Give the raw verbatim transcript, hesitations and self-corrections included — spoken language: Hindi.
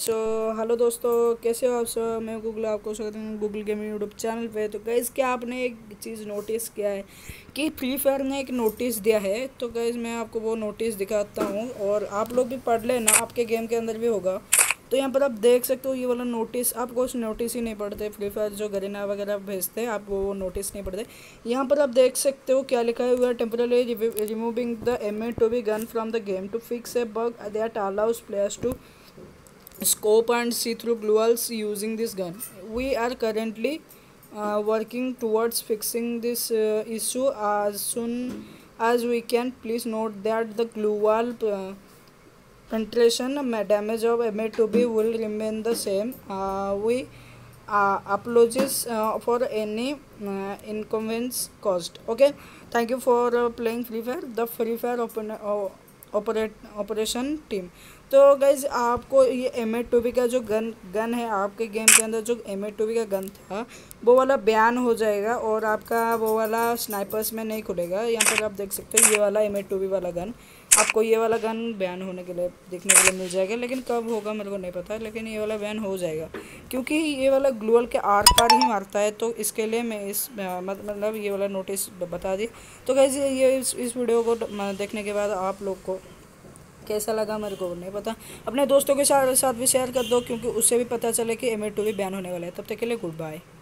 सो हेलो दोस्तों, कैसे हो आप सब। मैं गूगल, आपको स्वागत है गूगल गेमिंग यूट्यूब चैनल पे। तो गाइज़, क्या आपने एक चीज़ नोटिस किया है कि फ्री फायर ने एक नोटिस दिया है। तो गाइज़, मैं आपको वो नोटिस दिखाता हूँ और आप लोग भी पढ़ लेना, आपके गेम के अंदर भी होगा। तो यहाँ पर आप देख सकते हो ये वाला नोटिस। आपको उस नोटिस ही नहीं पढ़ते, फ्री फायर जो गरीना वगैरह भेजते हैं, आप वो नोटिस नहीं पढ़ते। यहाँ पर आप देख सकते हो क्या लिखा हुआ है। Temporary removing the M A two B gun from the game to fix a bug that allows players to scope and see through gluals using this gun. We are currently uh, working towards fixing this uh, issue as soon as we can. Please note that the glual uh, penetration damage of M A two B will remain the same. Uh, we uh, apologize uh, for any uh, inconvenience caused. Okay, thank you for uh, playing Free Fire, the Free Fire open, uh, operate operation team. तो गाइज, आपको ये एम ए टू बी का जो गन गन है, आपके गेम के अंदर जो एम ए टू बी का गन था वो वाला बैन हो जाएगा और आपका वो वाला स्नाइपर्स में नहीं खुलेगा। यहाँ पर आप देख सकते हो ये वाला एम ए टू बी वाला गन, आपको ये वाला गन बैन होने के लिए देखने के लिए मिल जाएगा। लेकिन कब होगा मेरे को नहीं पता, लेकिन ये वाला बैन हो जाएगा क्योंकि ये वाला ग्लूअल के आर पार ही मारता है। तो इसके लिए मैं इस मतलब ये वाला नोटिस बता दी। तो गाइस, ये इस, इस वीडियो को देखने के बाद आप लोग को कैसा लगा मेरे को नहीं पता। अपने दोस्तों के साथ साथ भी शेयर कर दो, क्योंकि उससे भी पता चले कि एम ए टू भी बैन होने वाला है। तब तक के लिए गुड बाय।